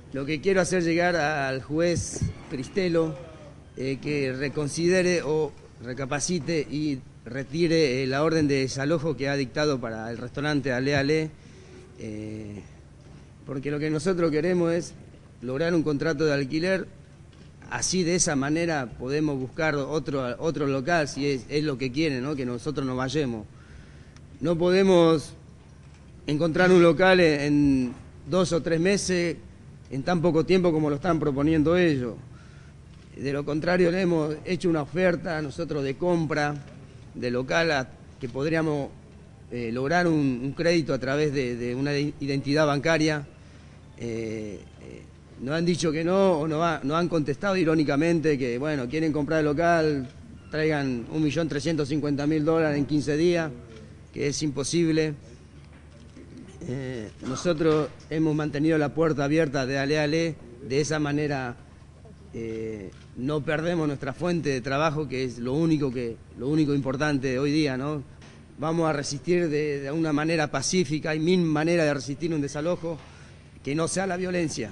Lo que quiero hacer llegar al juez Pristelo que reconsidere o recapacite y retire la orden de desalojo que ha dictado para el restaurante Ale Ale, porque lo que nosotros queremos es lograr un contrato de alquiler. Así, de esa manera, podemos buscar otro local, si es lo que quieren, ¿no? Que nosotros nos vayamos. No podemos encontrar un local en 2 o 3 meses, en tan poco tiempo como lo están proponiendo ellos. De lo contrario, le hemos hecho una oferta nosotros de compra de local que podríamos lograr un crédito a través de una identidad bancaria. Nos han dicho que no, o nos han contestado irónicamente que, bueno, quieren comprar el local, traigan $1.350.000 en 15 días, que es imposible. Nosotros hemos mantenido la puerta abierta de Ale Ale, de esa manera no perdemos nuestra fuente de trabajo, que es lo único importante hoy día, ¿no? Vamos a resistir de una manera pacífica. Hay 1000 maneras de resistir un desalojo que no sea la violencia.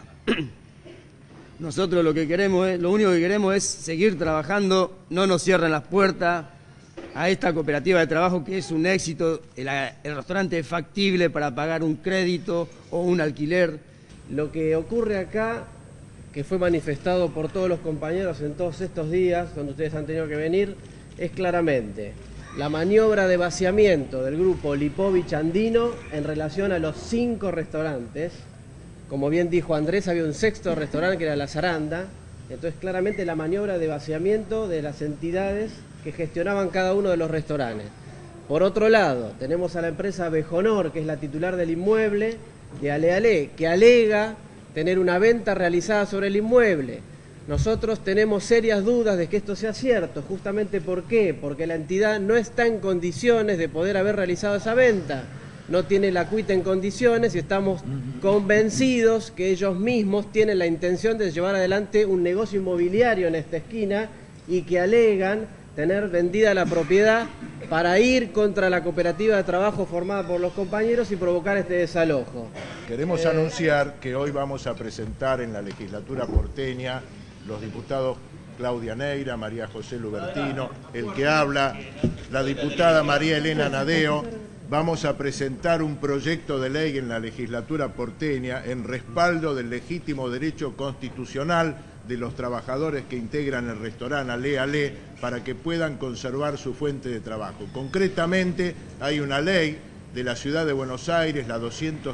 Nosotros lo único que queremos es seguir trabajando. No nos cierren las puertas a esta cooperativa de trabajo, que es un éxito. El restaurante es factible para pagar un crédito o un alquiler. Lo que ocurre acá, que fue manifestado por todos los compañeros en todos estos días donde ustedes han tenido que venir, es claramente la maniobra de vaciamiento del grupo Lipovich Andino en relación a los 5 restaurantes. Como bien dijo Andrés, había un 6º restaurante que era La Zaranda. Entonces, claramente la maniobra de vaciamiento de las entidades que gestionaban cada uno de los restaurantes. Por otro lado, tenemos a la empresa Bejonor, que es la titular del inmueble de Ale Ale, que alega tener una venta realizada sobre el inmueble. Nosotros tenemos serias dudas de que esto sea cierto. Justamente, ¿por qué? Porque la entidad no está en condiciones de poder haber realizado esa venta. No tiene la cuita en condiciones y estamos convencidos que ellos mismos tienen la intención de llevar adelante un negocio inmobiliario en esta esquina y que alegan tener vendida la propiedad para ir contra la cooperativa de trabajo formada por los compañeros y provocar este desalojo. Queremos anunciar que hoy vamos a presentar en la legislatura porteña los diputados Claudia Neira, María José Lubertino, el que habla, la diputada María Elena Nadeo. Vamos a presentar un proyecto de ley en la legislatura porteña en respaldo del legítimo derecho constitucional de los trabajadores que integran el restaurante Ale Ale para que puedan conservar su fuente de trabajo. Concretamente, hay una ley de la Ciudad de Buenos Aires, la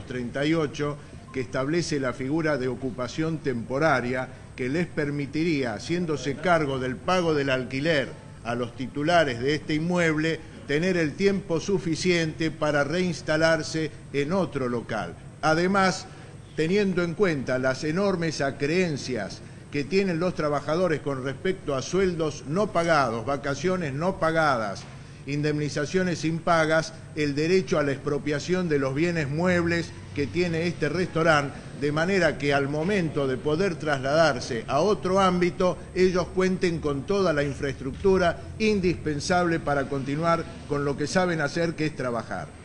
238, que establece la figura de ocupación temporaria que les permitiría, haciéndose cargo del pago del alquiler a los titulares de este inmueble, tener el tiempo suficiente para reinstalarse en otro local. Además, teniendo en cuenta las enormes acreencias que tienen los trabajadores con respecto a sueldos no pagados, vacaciones no pagadas, indemnizaciones impagas, el derecho a la expropiación de los bienes muebles que tiene este restaurante, de manera que al momento de poder trasladarse a otro ámbito, ellos cuenten con toda la infraestructura indispensable para continuar con lo que saben hacer, que es trabajar.